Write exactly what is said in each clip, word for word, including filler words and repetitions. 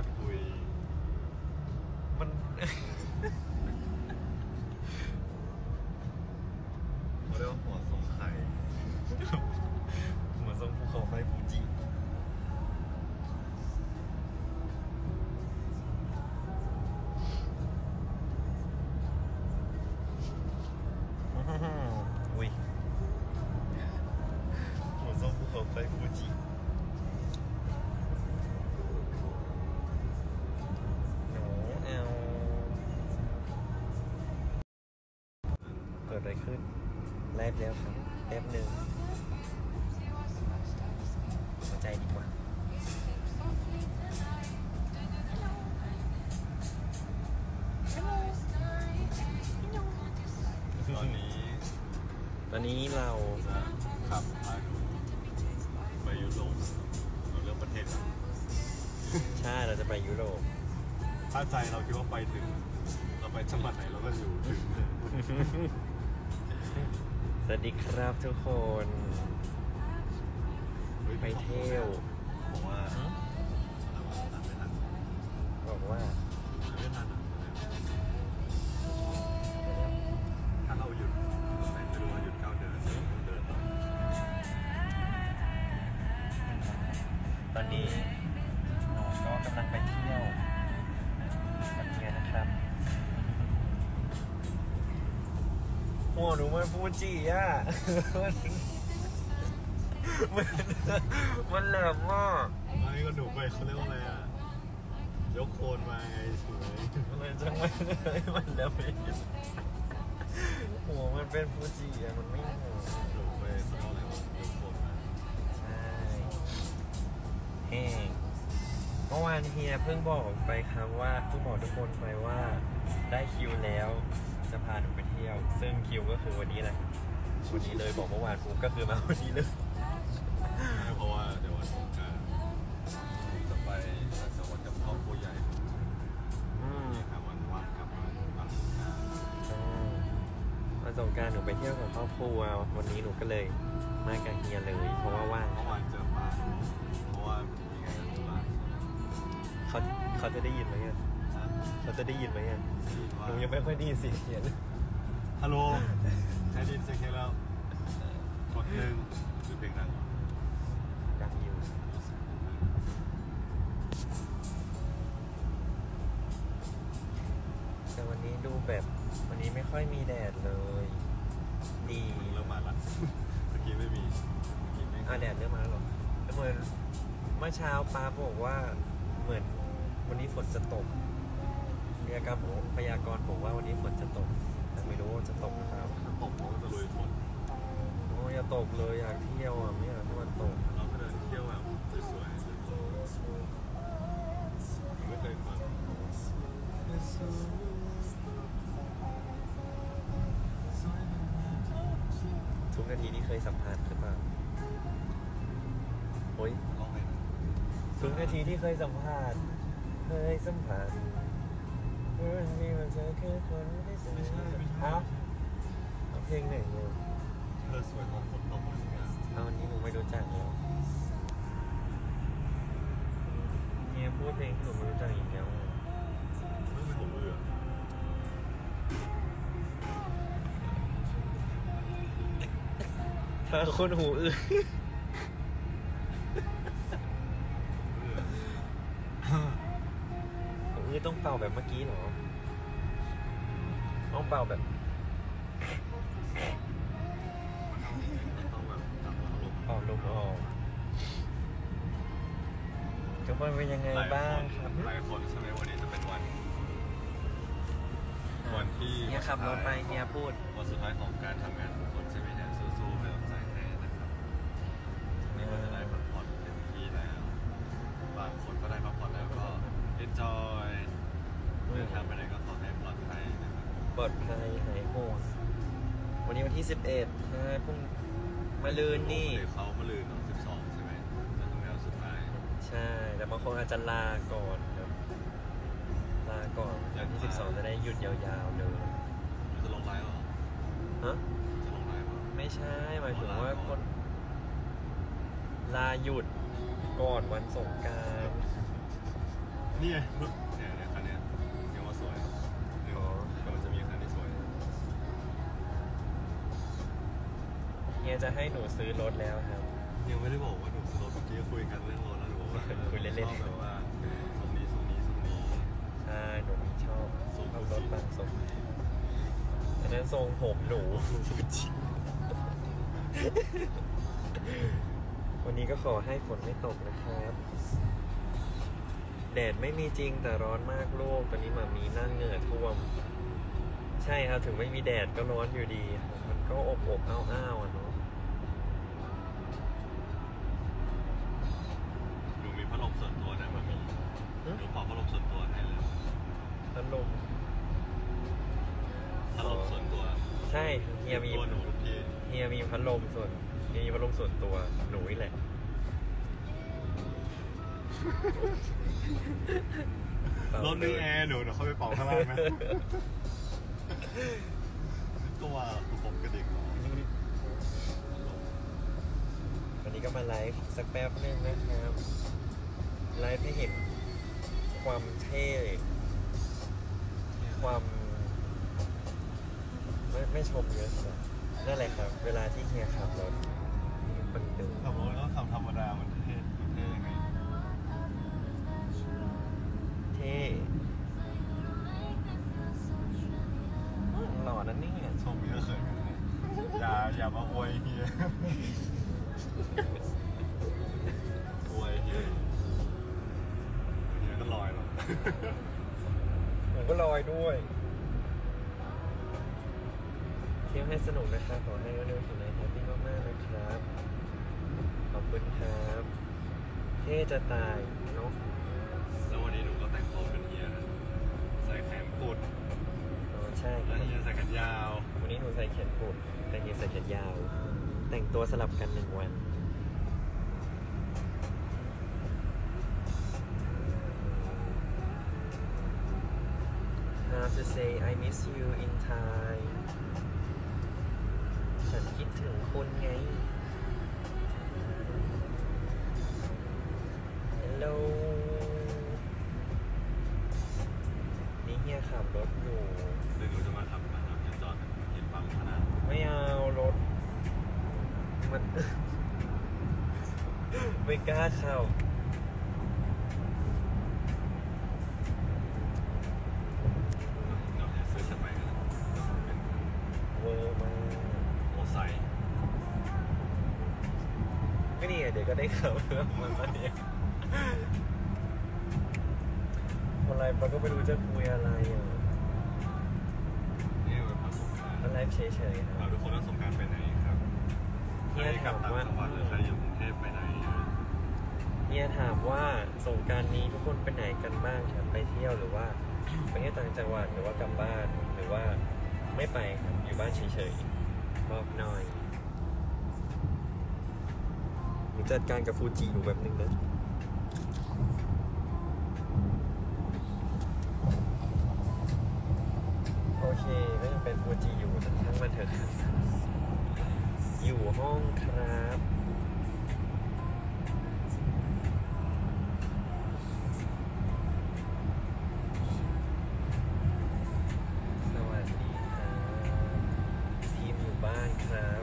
อนคุยมันเขาเรียกว่าหัวทรงไข่หัวทรงภูเขาไฟฟูจิอุ้ยหัวทรงภูเขาไฟฟูจิเกิดอะไรขึ้นไลฟ์แล้วครับแป๊บหนึ่งหัวใจดีกว่าตอนนี้ตอนนี้เราจะขับพาคุณไปยุโรปเราเลือกประเทศใช่เราจะไปยุโรปถ้าใจเราคิดว่าไปถึงเราไปจังหวัดไหนเราก็อยู่ถึงสวัสดีครับทุกคนไปเที่ยวบอกว่าบอกว่าไม่ทันถ้าเราหยุดไม่รู้ว่าหยุดเก้าเดือนเดินตอนนี้หนูก็กำลังไปเที่ยวกับเมียนะครับหัวหนูมันฟูจิอ่ะมันมันแหลมมากไม่ก็หนูไปเขาเรียกว่าอะไรอ่ะยกโคนมาไงสวยอะไรจังมันมันแหลมหัวมันเป็นฟูจิอ่ะมันไม่หัวหนูไปเขาเรียกว่าอะไรวะยกโคนมาใช่แห้งเมื่อวานเฮียเพิ่งบอกไปครับว่าเพิ่งบอกทุกคนไปว่าได้คิวแล้วจะพาหนูไปเที่ยวซึ่งคิวก็คือวันนี้แหละวันนี้เลยบอกเมื่อวานปุ๊บก็คือมาวันนี้เลยเพราะว่าเดี๋ยววันสงกรานต์จะไปจังหวัดกับครอบครัวใหญ่อืมครับวันว่างกลับมาวันสงกรานต์วันสงกรานต์หนูไปเที่ยวกับครอบครัววันนี้หนูก็เลยมากับเฮียเลยเพราะว่าว่างเมื่อวานเจอป้าเพราะว่ามีไงกันบ้างเขาเขาจะได้ยินไหมอ่ะเขาจะได้ยินไหมอ่ะหนูยังไม่ค่อยได้ยินเสียงเฮียเลยฮัลโหลใครได้ยินเสียงเฮียแล้วกดหนึ่งหรือเพลงดังดังอยู่แต่วันนี้ดูแบบวันนี้ไม่ค่อยมีแดดเลยดีเริ่มมาละเมื่อกี้ไม่มีเมื่อกี้ไม่อ่ะแดดเริ่มมาแล้วหรอเหมือนเมื่อเช้าป้าบอกว่าเหมือนวันนี้ฝนจะตกพยากรณ์พยากรณ์บอกว่าวันนี้ฝนจะตกแต่ไม่รู้ว่าจะตกหรือเปล่าถ้าตกมันก็จะลุยฝนโอ้ยอย่าตกเลยอยากเที่ยวอ่ะไม่อยากให้มันตกเราก็เดินเที่ยวแบบสวยๆไม่เคยฟังทุกนาทีที่เคยสัมผัสหรือเปล่าโอ้ยร้องไงทุกนาทีที่เคยสัมผัสเคยสัมผัสเมื่อที่มันเจอคือคนที่สวยไม่ใช่ไม่ใช่เอาเพลงไหนเนี่ยเธอสวยตอนฝนตกอะไรเงี้ยเอาอันนี้หนูไม่รู้จักแล้วเนี่ยพูดเพลงที่หนูไม่รู้จักอีกแล้วไม่เป็นผมเลยอ่ะเธอคนหูอื้อหูอื้อต้องเป่าแบบเมื่อกี้เหรอต้องเป่าแบบเป่าลมออกทุกคนเป็นยังไงบ้างครับหลายคนใช่ไหมวันนี้จะเป็นวันวันที่เนี่ยขับรถไปเนี่ยพูดวันสุดท้ายของการทำงานทุกคนใช่ไหมเนี่ยสู้ๆเป็นกำลังใจให้นะครับนี่ก็จะได้พักผ่อนเต็มที่แล้วบางคนก็ได้พักผ่อนแล้วก็ enjoy เดินทางไปไหนก็ขอให้ปลอดภัยนะครับปลอดภัยหายห่วงวันนี้วันที่สิบเอ็ดนะพรุ่งมะรืนนี่เขามะรืนเนาะสิบสองใช่ไหมจะถึงแล้วสุดท้ายใช่แต่บางคนอาจจะลาก่อนครับลาก่อนวันที่สิบสองจะได้หยุดยาวๆเลยจะลงไลน์หรอฮะจะลงไลน์หรอไม่ใช่หมายถึงว่าคนลาหยุดก่อนวันสงกรานต์นี่ไงเนี่ยเนี่ยคันเนี้ยยังว่าสวยเดี๋ยวกำลังจะมีคันที่สวยเฮียจะให้หนูซื้อรถแล้วครับยังไม่ได้บอกว่าหนูซื้อรถเมื่อกี้คุยกันเรื่องรถแล้วหนูบอกว่าคุยเล่นๆชอบแบบว่าทรงนี้ทรงนี้ทรงนี้ใช่หนูชอบทรงชอบฟูรจิถบางทรงอันนั้นทรงผมหนูฟูจิวันนี้ก็ขอให้ฝนไม่ตกนะครับ แดดไม่มีจริงแต่ร้อนมากลูกตอนนี้หมามีนั่งเหงื่อท่วม ใช่ครับถึงไม่มีแดดก็ร้อนอยู่ดีครับมันก็อบอบอ้าวอ้าวอ่ะเนาะหนูมีพัดลมส่วนตัวได้มามีหนูขอพัดลมส่วนตัวให้เลยพัดลมพัดลมส่วนตัวใช่เฮียมีตัวหนูทุกทีเฮียมีพัดลมส่วนเฮียมีพัดลมส่วนตัวหนูนี่แหละรถนี่แอร์หนูเดี๋ยวเข้าไปเป่าข้างล่างไหมตัวผมกระดิกหรอวันนี้ก็มาไลฟ์สักแป๊บนึงนะครับ ไลฟ์ให้เห็นความเท่ ความไม่ไม่ชมเยอะหรอกนั่นแหละครับ เวลาที่เฮียขับรถมีคนดูขับรถก็ขับธรรมดามันเท่เท่ไงเท่อืมหล่อนั่นนี่ชมเยอะเขินกันนะอย่าอย่ามาอวยเฮียอวยเฮียเฮียก็ลอยหรอกผมก็ลอยด้วยเที่ยวให้สนุกนะครับขอให้เร็วๆถึงไหนแฮปปี้มากๆนะครับขอบคุณครับเท่จะตายเนาะแล้ววันนี้หนูก็แต่งตัวเป็นเฮียนะใส่แขนกุดอ๋อใช่คแล้รัวบเฮียใส่แขนยาววันนี้หนูใส่แขนกุดแต่เฮียใส่แขนยาว แต่งตัวสลับกันหนึ่งวัน How to say I miss you in Thai ฉันคิดถึงคุณไง Hello นี่เฮียขับรถอยู่เดี๋ยวหนูจะมาขับมาขับจะจอดเห็นปั๊มขนาดไม่เอารถ มัน ไม่กล้าเข้าเดี๋ยวจะซื้อฉันไปกันเป็นเวอร์มากโมไซค์ก็นี่ไงเดี๋ยวก็ได้ขับแล้วมันมาเนี่ยอะไรเราก็ไม่รู้จะคุยอะไรอ่ะนี่เป็นผสมกันมันไลฟ์เฉยๆนะเราทุกคนต้องสงกรารไปไหนครับเฮียใครกลัถาบมต่างว่าจังหวัดหรือใครอยู่กรุงเทพไปไหนนะเฮียถามว่าสงกรานต์นี้ทุกคนไปไหนกันบ้างครับไปเที่ยวหรือว่าไปเที่ยวต่างจังหวัดหรือว่ากลับบ้านหรือว่าไม่ไปครับอยู่บ้านเฉยๆบอกหน่อยหนูจัดการกับฟูจิอยู่แบบนึงนะโอเคก็ยังเป็นฟูจิอยู่แต่ช่างมันเถอะครับอยู่ห้องครับสวัสดีครับทีมอยู่บ้านครับ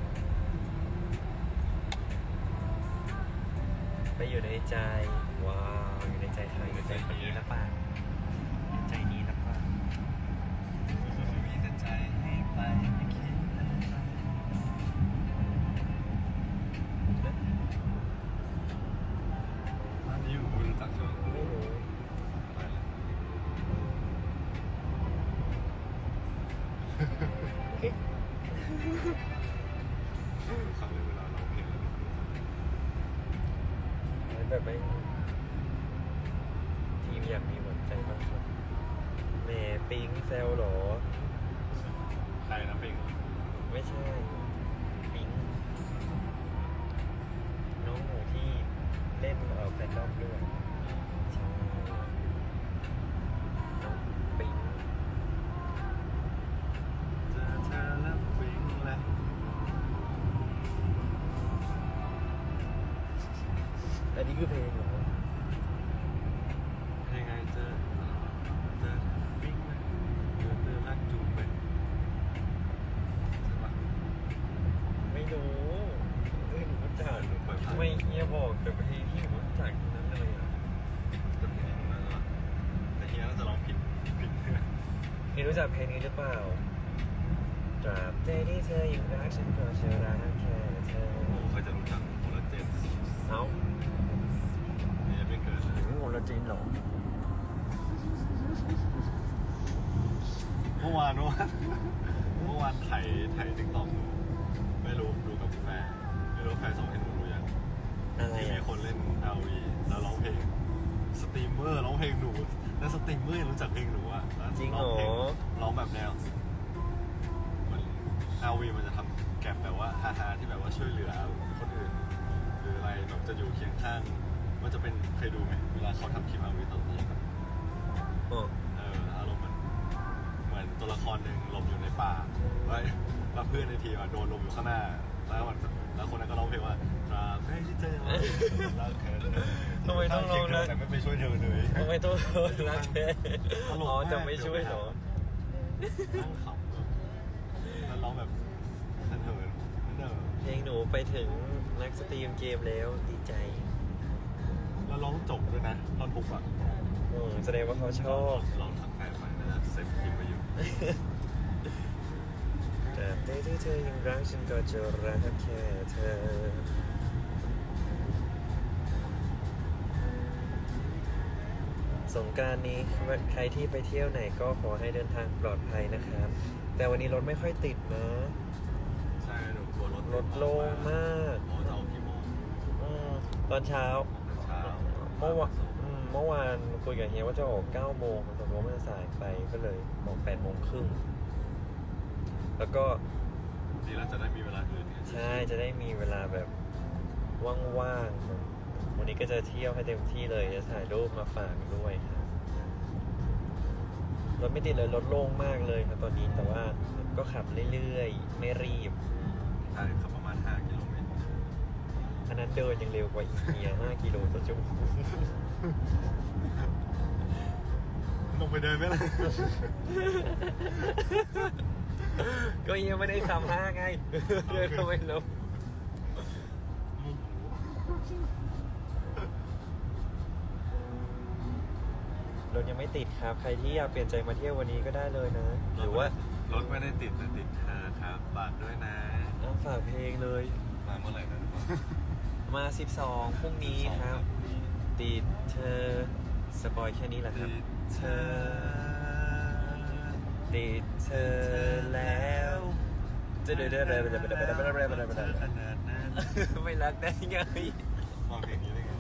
ไปอยู่ในใจ ว้าว อยู่ในใจใครอยู่ในใจคนนี้นะป่ะในใจนี้นะป่ะมีแต่ใจให้ไปไม่คิดอะไรบ้านนี้อยู่รู้จักใช่ไหมไม่รู้ไปเลยครั้งหนึ่งเวลาเราเพลงแล้วแบบไม่ทีมอยากมีหัวใจบ้างครับแหมปิงเซลเหรอใครนะเพลงไม่ใช่ ปิงน้องหนูที่เล่นเอ่อแฟนดอมด้วยใช่น้องปิงเจอเธอแล้ววิ่งแล้วอันนี้คือเพลงเหรอเพลงไงฮียบอกแต่เพลงที่หนูรู้จักทั้งนั้นเลยอ่ะจะเพลงนั้นหรอแต่เฮียน่าจะร้องผิดผิดเนื้อเฮียรู้จักเพลงนี้หรือเปล่าตราบใดที่เธอยังรักฉันก็จะรักแค่เธอผมเคยจะรู้จักโมเลเจนเอ้าเฮียไม่เกิดเลยถึงโมลจินเหรอเมื่อวานเมื่อวานเมื่อวานไถไถติ๊กต็อกดูไม่รู้ดูกับแฟนไม่รู้แฟนส่งให้หนูดูยังอะไรที่มีอ่ะคนเล่น อาร์ วี แล้วร้องเพลงสตรีมเมอร์ร้องเพลงหนูแล้วสตรีมเมอร์ยังรู้จักเพลงหนูอ่ะแล้วจริงเหรร้อองเพลงร้องแบบแนวเหมือน อาร์ วี มันจะทำแกมแบบว่าฮาๆที่แบบว่าช่วยเหลือคนอื่นหรืออะไรแบบจะอยู่เคียงข้างมันจะเป็นเคยดูไหมเวลาเขาทำคลิป อาร์ วี ตอนนี้อ๋อเอออารมณ์มันเหมือนตัวละครหนึ่งหลบอยู่ในป่าไว้แล้วเพื่อนในทีมอะโดนลมอยู่ข้างหน้าแล้วมันแล้วคนนั้นก็ร้องเพลงว่าตราบใดที่เจอรักแค่เธอทำไมต้องร้องนะแต่ไม่ไปช่วยเธอเลยทำไมต้องรักแค่ตลกอ๋อมากจะไม่ช่วยเหรอนั่งขำแบบแล้วร้องแบบเถินเถินเดิมเพลงหนูไปถึงนักสตรีมเกมแล้วดีใจแล้วร้องจบด้วยนะตอนบุกอ่ะอืมแสดงว่าเขาชอบร้องทั้งแฟนไปนะเซฟคลิปไปอยู่แต่ใดที่เธอยังรักฉันก็จะรักแค่เธอ สงกรานต์นี้ใครที่ไปเที่ยวไหนก็ขอให้เดินทางปลอดภัยนะครับ แต่วันนี้รถไม่ค่อยติดนะใช่หนูกลัวรถรถโล่งมากโอ้จะออกกี่โมงอืมตอนเช้าเช้าเมื่อวานอืมเมื่อวานคุยกับเฮียว่าจะออกเก้าโมงแต่ว่ามันสายไปก็เลยบอกแปดโมงครึ่งแล้วก็ดีแล้วจะได้มีเวลาอื่นไงใช่จะได้มีเวลาแบบว่างๆวันนี้ก็จะเที่ยวให้เต็มที่เลยจะถ่ายรูปมาฝากด้วยครับรถไม่ติดเลยรถโล่งมากเลยครับตอนนี้แต่ว่าก็ขับเรื่อยๆไม่รีบใช่ขับประมาณห้ากิโลเมตรอันนั้นเดินยังเร็วกว่าอีเฮียห้ากิโลต่อชั่วโมงลงไปเดินไหมล่ะก็เฮียไม่ได้ทำห้าไงเดินเข้าไปลงรถยังไม่ติดครับ ใครที่อยากเปลี่ยนใจมาเที่ยววันนี้ก็ได้เลยนะ หรือว่ารถไม่ได้ติดแต่ติดเธอครับฝากด้วยนะเอาฝากเพลงเลยมาเมื่อไหร่นะมาสิบสองพรุ่งนี้ครับ ติดเธอสปอยแค่นี้แหละครับติดเธอติดเธอแล้วจะเดินเดินเดินเดินเดินเดินเดินเดินเดินเดินเดินขนาดนั้นไม่รักได้ไงฟังเพลงนี้ได้ไง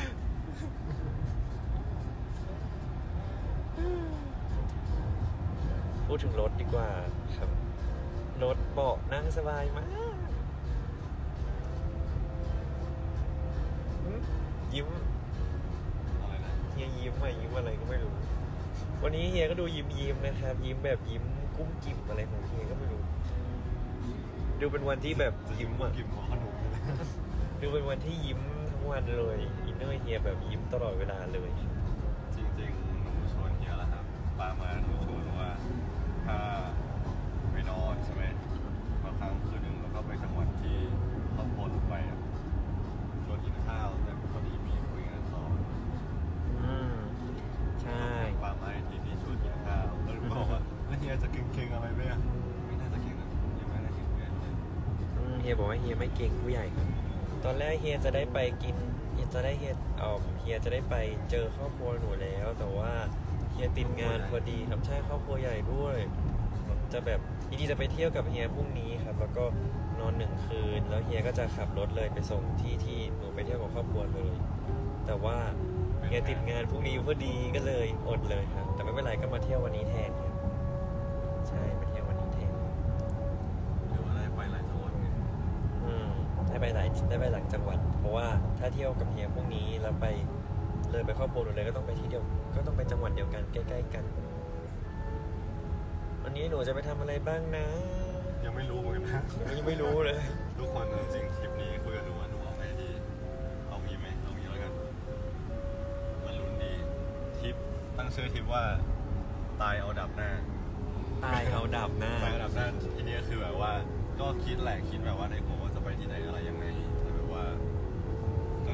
พูดถึงรถดีกว่าครับรถเบาะนั่งสบายมากหืมยิ้มอะไรนะเฮียยิ้มอะยิ้มอะไรก็ไม่รู้ วันนี้เฮียก็ดูยิ้มยิ้มๆนะครับ ยิ้มแบบยิ้มกุ้มกิ่มอะไรของเฮียก็ไม่รู้ ดูเป็นวันที่แบบยิ้มอะกิมหัวขนมเลยดูเป็นวันที่ยิ้มทั้งวันเลยอินเนอร์เฮียแบบยิ้มตลอดเวลาเลยจริงๆหนูชวนเฮียแล้วครับป้ามาหนูชวนว่าถ้าไปนอนใช่ไหมมาค้างคืนหนึ่งแล้วก็ไปจังหวัดที่ครอบครัวหนูไปอะชวนกินข้าวแต่พอดีมีคุยงานต่ออืมใช่ป้ามาที่ที่ชวนกินข้าวแล้วหนูบอกว่าแล้วเฮียจะเก่งๆอะไรไหมอะไม่น่าจะเก่งนะยังไม่น่าเก่งเลยอืมเฮียบอกว่าเฮียไม่เก่งผู้ใหญ่ครับตอนแรกเฮียจะได้ไปกินเฮียจะได้เฮียเอ่อเฮียจะได้ไปเจอครอบครัวหนูแล้ว แต่ว่าเฮียติดงานพอดีครับใช่ครอบครัวใหญ่ด้วย จะแบบจริงๆจะไปเที่ยวกับเฮียพรุ่งนี้ครับ แล้วก็นอนหนึ่งคืน แล้วเฮียก็จะขับรถเลยไปส่งที่ที่หนูไปเที่ยวกับครอบครัวเลย แต่ว่าเฮียติดงานพรุ่งนี้พอดีก็เลยอดเลยครับ แต่ไม่เป็นไรก็มาเที่ยววันนี้แทนครับใช่มาเที่ยววันนี้แทนหรือว่าได้ไปหลายจังหวัดไงอืมได้ไปหลายได้ไปหลังจังหวัด เพราะว่าถ้าเที่ยวกับเฮียพรุ่งนี้แล้วไปเลยไปครอบครัวหนูเลยก็ต้องไปที่เดียวก็ต้องไปจังหวัดเดียวกันใกล้ๆกัน วันนี้หนูจะไปทำอะไรบ้างนะยังไม่รู้เหมือนกันนะหนูยังไม่รู้เลยทุกคนจริงๆคลิปนี้คุยกับหนูว่าหนูเอาไงดีเอางี้ไหมเอางี้แล้วกันมันลุ้นดีคลิปตั้งชื่อคลิปว่าตายเอาดับหน้าตายเอาดับหน้าตายเอาดับหน้าทีนี้คือแบบว่าก็คิดแหละคิดแบบว่าในหัวว่าจะไปที่ไหนอะไรยังไงแต่แบบว่า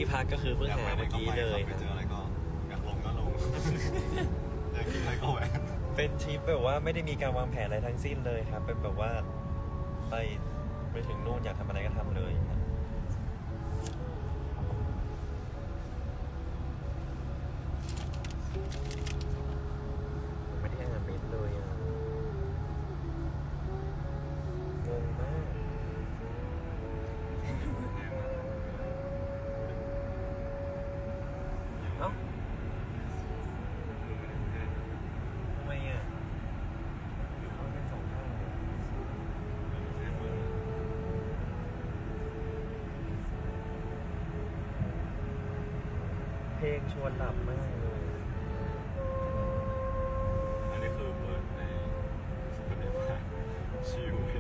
พักก็คือเพิ่งหาเมื่อกี้เลยไปเจออะไรก็อยากลงก็ลง อยากกินอะไรก็แวะเป็นทริปแบบว่าไม่ได้มีการวางแผนอะไรทั้งสิ้นเลยครับ เป็นแบบว่าไปไปถึงนู่นอยากทำอะไรก็ทำเลยครับไม่ได้อ่านเมนต์เลยอ่ะงงมากเอ้าทำไมอ่ะมันเป็นสองข้างเลยเพลงชวนหลับมากเลยอันนี้คือเปิดใน Spotify ชิลเอง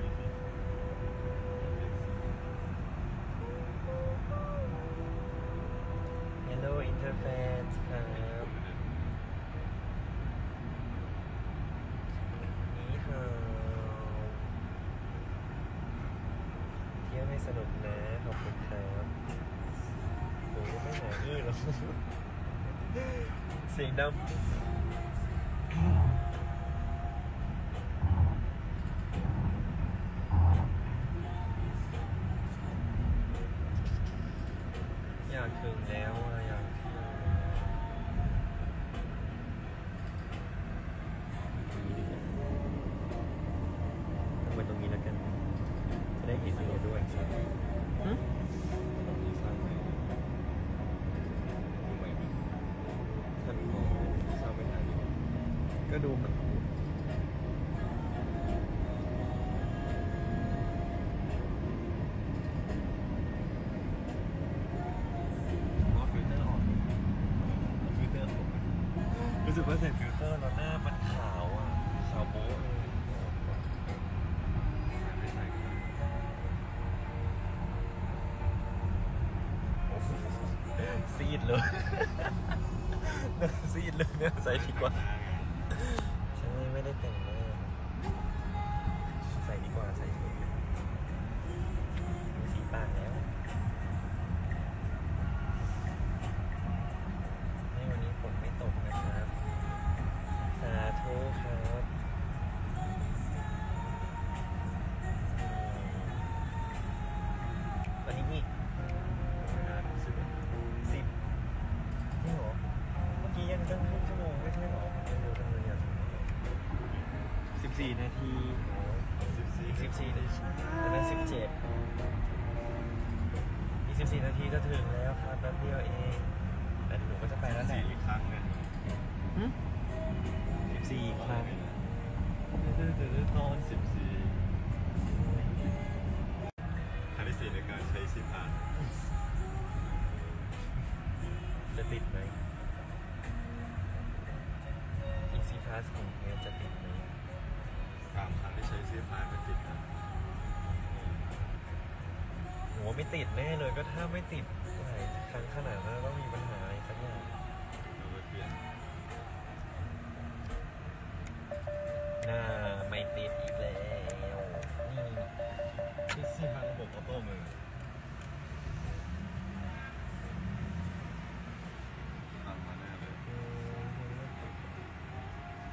Hello Interfans ครับนี่ฮาวเที่ยวให้สนุกนะ ขอบคุณครับโอ้ไม่หนาอื้อหรอกเสียงดังอยากถึงแล้วอะอยากเที่ยวทำไมตรงนี้แล้วกัน จะได้เห็นเรือด้วยหึตรงนี้สร้างใหม่ดูใหม่ไหมท่านพอสร้างไม่ทันก็ดูมันว่าฟิลเตอร์ออกฟิลเตอร์ออกรู้สึกว่าใส่ฟิลเตอร์แล้วหน้ามันขาวอ่ะ ขาวโบ๊ะเลยไม่ใช่ก็ได้โอ้โหซีดเลยหน้าซีดเลยเนี่ยใส่ดีกว่า ใช่ไม่ได้แต่งหน้าใส่ดีกว่าใส่ดีมีสีปากแล้วให้วันนี้ฝนไม่ตกนะครับ สาธุครับอืมวันนี้อีกงานสิบเอ็ดสิบจริงเหรอ เมื่อกี้ยังตั้งครึ่งชั่วโมงไม่ใช่เหรอเร็วจังเลยอ่ะสิบสี่นาทีสิบสี่อีกสิบสี่นาทีอันนั้นสิบเจ็ดอีกสิบสี่นาทีจะถึงแล้วครับแป๊บเดียวเองแต่หนูก็จะไปแล้วแหละสี่อีกครั้งหนึ่งสิบสี่ครั้งตอนสิบสี่ครั้งที่สี่ในการใช้สิบผ่านจะติดไหมอีกซีพาสของเฮียจะติดไหมสามครั้งที่ใช้สิบผ่านก็ติดนะหนูว่าไม่ติดแน่เลยก็ถ้าไม่ติดหลายครั้งขนาดนั้นต้องมีปัญหาอะไรสักอย่างเราไปเปลี่ยนน่าไม่ติดอีกแล้ว นี่ที่สี่ผ่านระบบออโต้มือตามมาแน่เลยอืม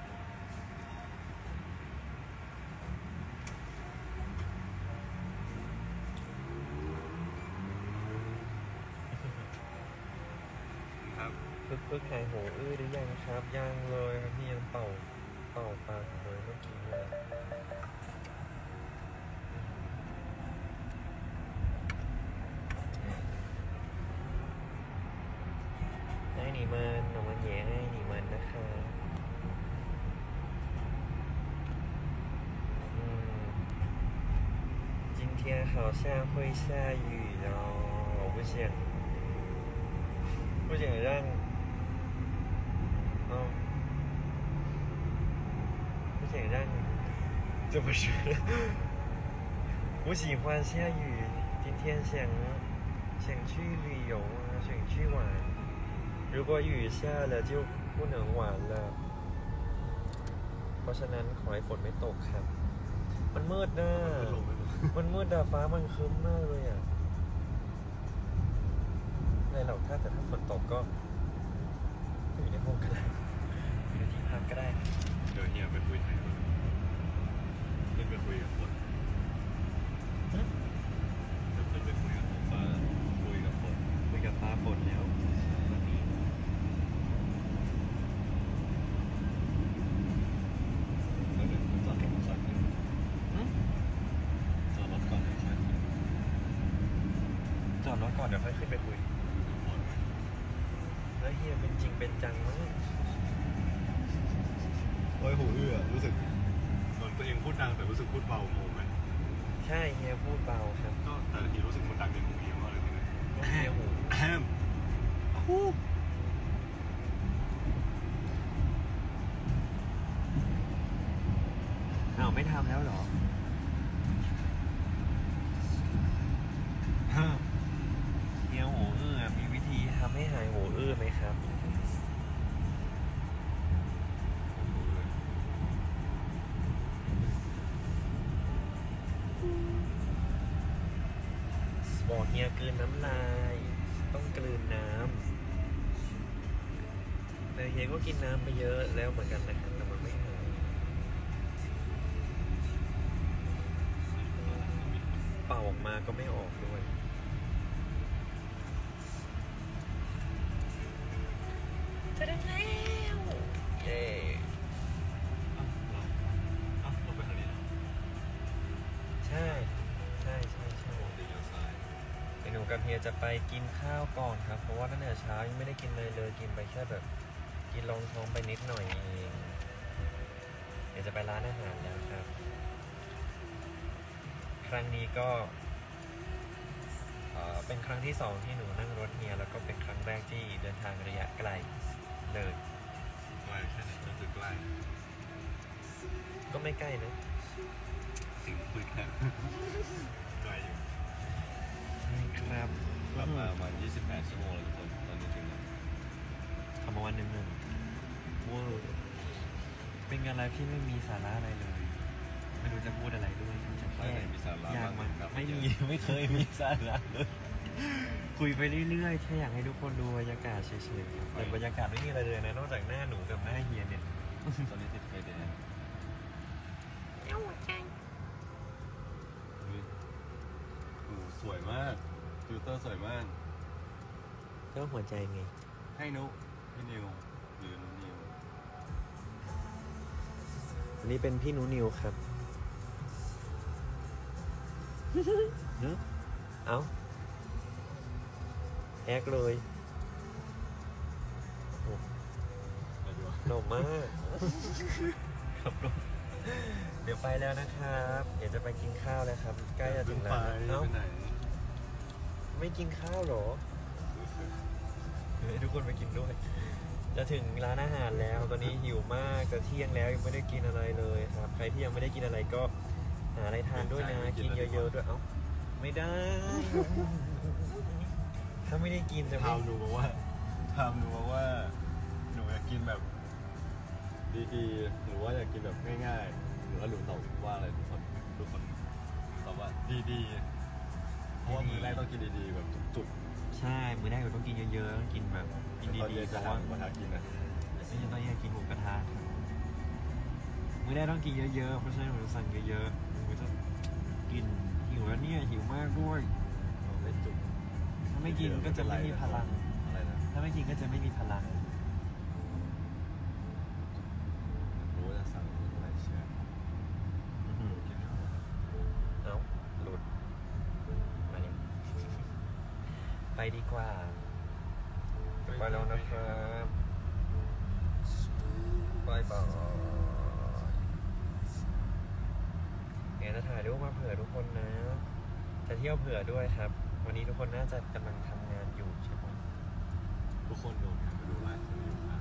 ครับพึกพึกหายโหอื้อหรือยังครับยังเลยครับพี่ยังเป่าเป่าปากเลยเมื่อกี้เลยไอ้นี่มันหนูมันแย่ไอ้นี่มันนะคะ嗯，今天好像会下雨哦，我不想，不想让，哦，不想让，怎么说呢？不喜欢下雨，今天想想去旅游啊，想去玩。如果雨下了就不能玩了。เพราะฉะนั้นขอให้ฝนไม่ตกครับ มันมืดนะไม่ลงไม่ลงมันมืดอะฟ้ามันครึ้มมากเลยอะอะไรหรอกถ้าแต่ถ้าฝนตกก็อยู่ในห้องก็ได้อยู่ในที่พักก็ได้เดี๋ยวเฮียไปคุยให้ขึ้นไปคุยกับฝนเดี๋ยวขึ้นไปคุยกับฟ้าคุยกับฝนคุยกับฟ้าฝนแล้ววันนี้แล้วเดี๋ยวจอดรถสักนึงจอดรถก่อนเดี๋ยวค่อยคุยจอดรถก่อนเดี๋ยวค่อยขึ้นไปคุยกับฝนแล้วเฮียเป็นจริงเป็นจังมากโอ้ยหูอื้อรู้สึกเหมือนตัวเองพูดดังแต่รู้สึกพูดเบาโมไหมใช่เฮียพูดเบาครับก็แต่ทีรู้สึกมันดังในหูเฮียมากเลยทีนี้เฮียหูแฮมฮู้อ้าวไม่ทำแล้วเหรอฮะเฮียหูอื้อมีวิธีทำให้หายหูอื้อไหมครับบอกเฮียกลืนน้ำลายต้องกลืนน้ำแต่เฮียก็กินน้ำไปเยอะแล้วเหมือนกันนะครับแต่มันไม่หายเป่าออกมาก็ไม่ออกด้วยจะได้แล้วเย้อ่ะเราไปทางนี้นะใช่ใช่ใช่ใช่ปกติเลี้ยวซ้ายเดี๋ยวหนูกับเฮียจะไปกินข้าวก่อนครับเพราะว่าตั้งแต่เช้ายังไม่ได้กินเลยเลยกินไปแค่แบบกินรองท้องไปนิดหน่อยเองเดี๋ยวจะไปร้านอาหารแล้วครับ ครั้งนี้ก็เอ่อเป็นครั้งที่สองที่หนูนั่งรถเฮียแล้วก็เป็นครั้งแรกที่เดินทางระยะไกลเลยใกล้แค่ไหนก็คือใกล้ก็ไม่ใกล้นะถึงคุยแค่ ไกลอยู่ใช่ครับกลับมาประมาณยี่สิบแปดชั่วโมงแล้วทุกคนตอนนี้ถึงแล้วทำมาวันหนึ่งหนึ่งเวอร์เป็นงานไลฟ์ที่ไม่มีสาระอะไรเลย ไม่รู้จะพูดอะไรด้วยจะใครแค่ไหนมีสาระอยากบ้างมาครับไม่มี ไม่เคยมีสาระเลย คุยไปเรื่อยๆแค่อยากให้ทุกคนดูบรรยากาศเฉยๆครับแต่บรรยากาศไม่มีอะไรเลยนะนอกจากหน้าหนูกับหน้าเฮียเนี่ยตอนนี้ติดไฟแดงเอ้าใจโอ้สวยมากฟิลเตอร์สวยมากก็หัวใจไงให้นุพี่นิวหรือนุนิวอันนี้เป็นพี่หนูนิวครับเนอะเอาแอกเลยโอ้ไปดีกว่าหล่อมากขับรถเดี๋ยวไปแล้วนะครับ เดี๋ยวจะไปกินข้าวแล้วครับ ใกล้จะถึงแล้วนะไปเอ้าไปไหนไม่กินข้าวเหรอให้ทุกคนไปกินด้วย จะถึงร้านอาหารแล้ว ตอนนี้หิวมาก จะเที่ยงแล้วยังไม่ได้กินอะไรเลยครับ ใครที่ยังไม่ได้กินอะไรก็หาอะไรทานด้วยนะ กินเยอะๆด้วย เอ้า ไม่ได้ ถ้าไม่ได้กินจะไม่ถามหนูบอกว่าถามหนูบอกว่า หนูอยากกินแบบ ดีๆหรือว่าอยากกินแบบง่ายๆหรือว่าหนูตอบว่าอะไรทุกคนทุกคนตอบว่าดีๆเพราะว่ามือแรกต้องกินดีๆแบบจุกใช่ มื้อแรกเราต้องกินเยอะๆ ต้องกินแบบกินๆตอนดีเย็นๆเพจะราะว่าหาหมูกระทะกินนะไม่ใช่ตอนเย็นกินหมูกระทะครับมื้อแรกต้องกินเยอะๆ เพราะฉะนั้นหนูจะสั่งเยอะๆหนูจะกินหิวแล้วเนี่ยหิวมากด้วยเอาไม่จุกถ้าไม่กินก็จะไม่มีพลังอะไรนะถ้าไม่กินก็จะไม่มีพลังรู้ว่าจะสั่งอะไรเชื่ออื้อหือกินไม่หมดเอ้าหลุดมาเนี่ยไปดีกว่า ไปแล้วนะครับบายบายเดี๋ยวจะถ่ายรูปมาเผื่อทุกคนนะ จะเที่ยวเผื่อด้วยครับ วันนี้ทุกคนน่าจะกำลังทำงานอยู่ใช่ไหมทุกคนโดนงานมาดูไลฟ์อยู่นะ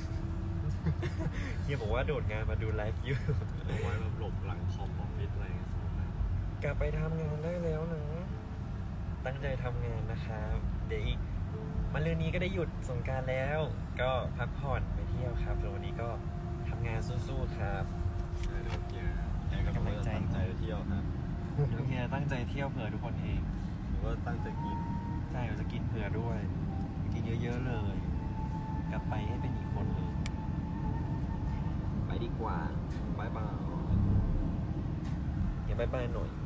เฮียบอกว่าโดดงานมาดูไลฟ์อยู่เอาไว้แบบหลบหลังคอมออฟฟิศอะไรอย่างเงี้ยสมมตินะกลับไปทำงานได้แล้วนะ ตั้งใจทำงานนะครับ เดี๋ยวอีกมะรืนนี้ก็ได้หยุดสงกรานต์แล้ว ก็พักผ่อนไปเที่ยวครับส่วนวันนี้ก็ทำงานสู้ๆครับใช่เดี๋ยวเกียร์แกก็บอกว่าจะตั้งใจเที่ยวครับเดี๋ยวเฮียตั้งใจเที่ยวเผื่อทุกคนเองหรือว่าตั้งใจกินใช่เราจะกินเผื่อด้วยกินเยอะๆเลย กลับไปให้เป็นอีกคนเลย ไปดีกว่าบายบายอย่าบายบายหน่อย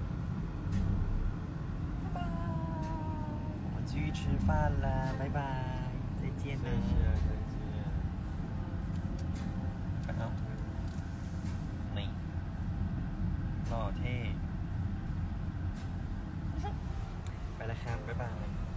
拜拜我去吃饭了拜拜再见呢再见再见เอานี่หล่อเท่ ไปแล้วครับบ๊ายบาย